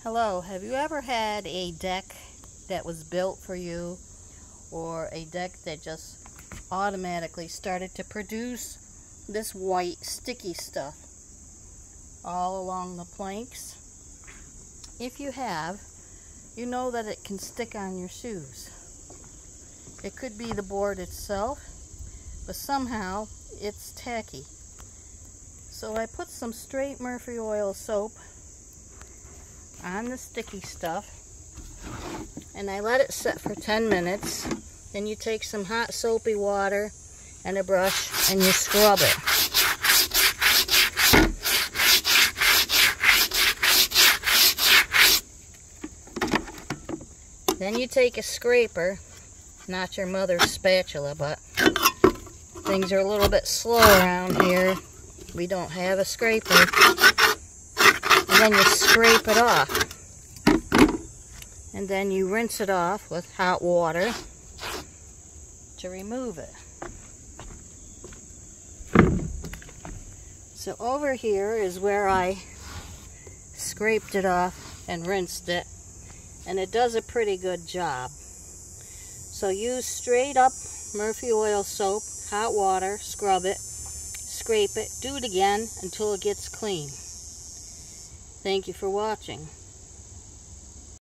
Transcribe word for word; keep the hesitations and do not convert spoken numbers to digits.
Hello, have you ever had a deck that was built for you, or a deck that just automatically started to produce this white sticky stuff all along the planks? If you have, you know that it can stick on your shoes. It could be the board itself, but somehow it's tacky. So I put some straight Murphy oil soap on the sticky stuff, and I let it set for ten minutes. Then you take some hot soapy water and a brush and you scrub it. Then you take a scraper, not your mother's spatula, but things are a little bit slow around here. We don't have a scraper. And then you scrape it off. And then you rinse it off with hot water to remove it. So over here is where I scraped it off and rinsed it. And it does a pretty good job. So use straight up Murphy oil soap, hot water, scrub it, scrape it, do it again until it gets clean. Thank you for watching.